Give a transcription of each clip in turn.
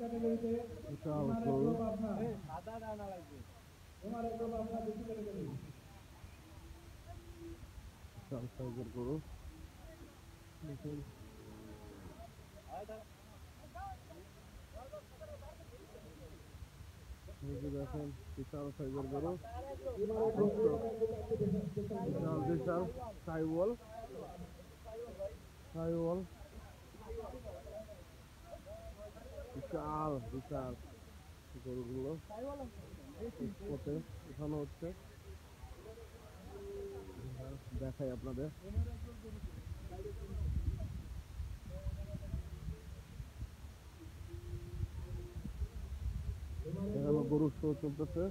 বিশাল গরু। বিশাল সাইজের গরু দেখুন। দেখেন বিশাল সাইজের গরু, বিশাল বিশাল সাইওয়াল সাইওয়াল বিশাল বিশাল গরুগুলো পথে উঠানো হচ্ছে, দেখাই আপনাদের। এখানে গরু শো চলতেছে।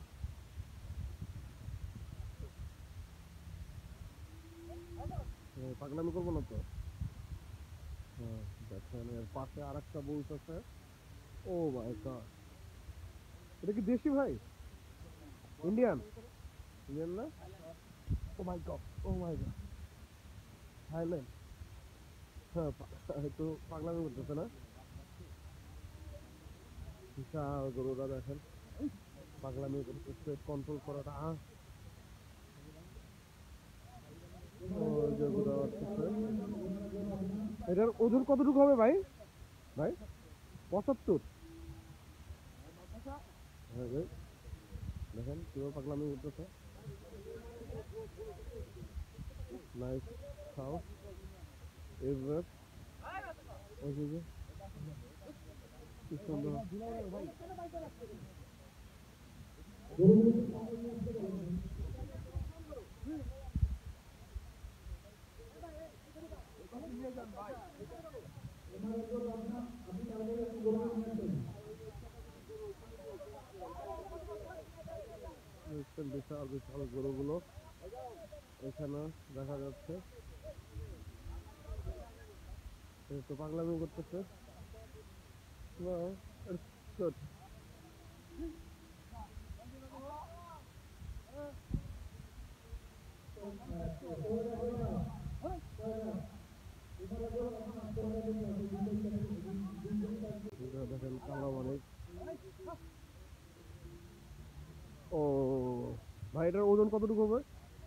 পাগলামি করবো না তো। হ্যাঁ দেখেন এর পাশে আর একটা বুলস আছে। ও মাই গড, এটা কি দেশি ভাই? ইন্ডিয়ান? ইন্ডিয়ান না? Oh my God, oh my God, Thailand. হ্যাঁ একটু পাগলামি করতেছে না? বিশাল গরুটা দেখেন পাগলামি করতেছে, কন্ট্রোল করাটা। এটার ওজন কতটুকু হবে ভাই? ভাই 75? হ্যাঁ ভাই দেখেন কিভাবে পাগলামি করতেছে। নাইস খাও এভার। ওই যে কি সুন্দর। বিশাল বিশাল গরুগুলো এখানে দেখা যাচ্ছে, একটু পাগলামি করতেছে। দেখেন কালো মানিক। ও ভাই এটার ওজন কতটুকু হবে?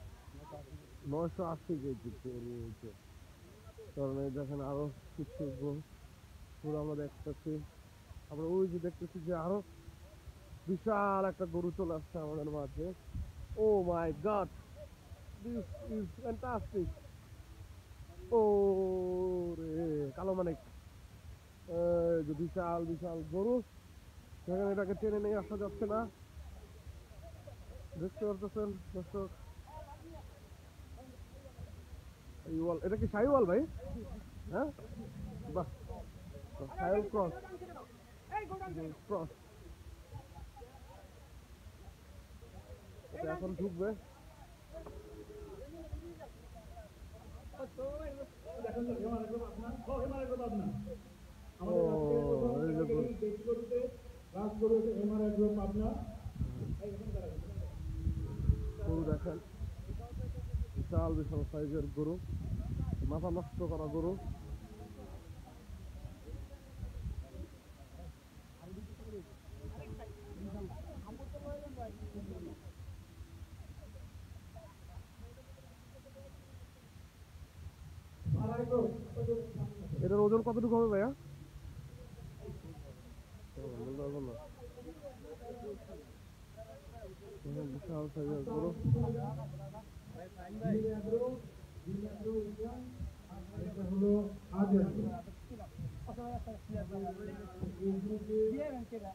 980 কেজি। কারণ এই দেখেন আরো কিছু গরু আমরা দেখতেছি। আমরা ওই যে দেখতেছি যে আরো বিশাল একটা গরু চলে আসছে আমাদের মাঝে। Oh my God, this is fantastic. ও রে কালো মানিক, যে বিশাল বিশাল গরু, সেখানে এটাকে টেনে নিয়ে আসা যাচ্ছে না। দেখতে পারতেছেন দর্শক, এটা কি শাহিওয়াল ভাই? হ্যাঁ বাহ, শাহিওয়াল ক্রস ক্রস। এখন ঢুকবে। গরু দেখেন বিশাল বিশাল সাইজের গরু, মাথা নষ্ট করা গরু। এটার ওজন কতটুকু হবে ভাইয়া? বিশাল সাইজের গরু। হলো